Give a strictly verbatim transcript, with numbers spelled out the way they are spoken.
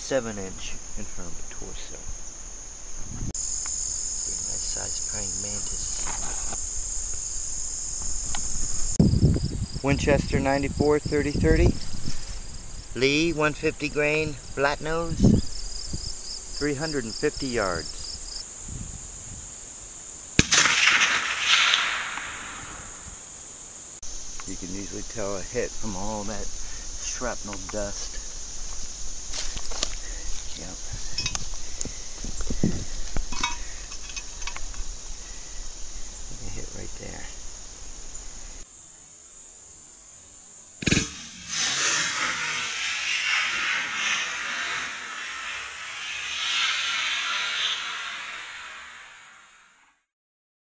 seven inch in front of the torso. Pretty nice sized praying mantis. Winchester ninety-four thirty thirty. Lee one fifty grain flat nose. three hundred fifty yards. You can usually tell a hit from all that shrapnel dust. Yep.